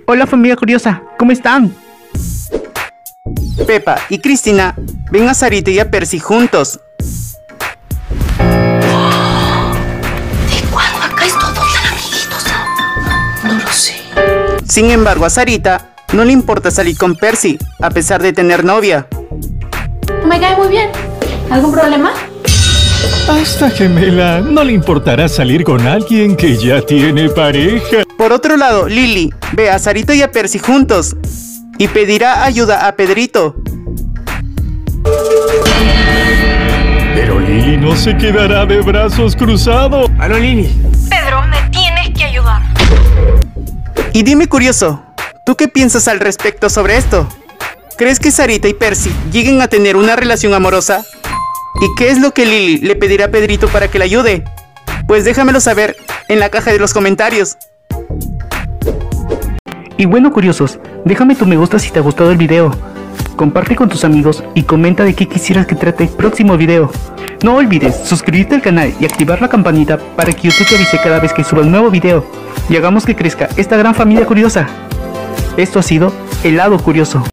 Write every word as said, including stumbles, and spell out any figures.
Hola familia curiosa, ¿cómo están? Pepa y Cristina ven a Sarita y a Percy juntos. ¿De cuándo acá estos dos tan amiguitos? No lo sé. Sin embargo, a Sarita no le importa salir con Percy, a pesar de tener novia. Me cae muy bien. ¿Algún problema? A esta gemela no le importará salir con alguien que ya tiene pareja. Por otro lado, Lily ve a Sarita y a Percy juntos y pedirá ayuda a Pedrito. Pero Lily no se quedará de brazos cruzados. ¡Aló, Lily! Pedro, me tienes que ayudar. Y dime curioso, ¿tú qué piensas al respecto sobre esto? ¿Crees que Sarita y Percy lleguen a tener una relación amorosa? ¿Y qué es lo que Lily le pedirá a Pedrito para que la ayude? Pues déjamelo saber en la caja de los comentarios. Y bueno curiosos, déjame tu me gusta si te ha gustado el video. Comparte con tus amigos y comenta de qué quisieras que trate el próximo video. No olvides suscribirte al canal y activar la campanita para que YouTube te avise cada vez que suba un nuevo video. Y hagamos que crezca esta gran familia curiosa. Esto ha sido El Lado Curioso.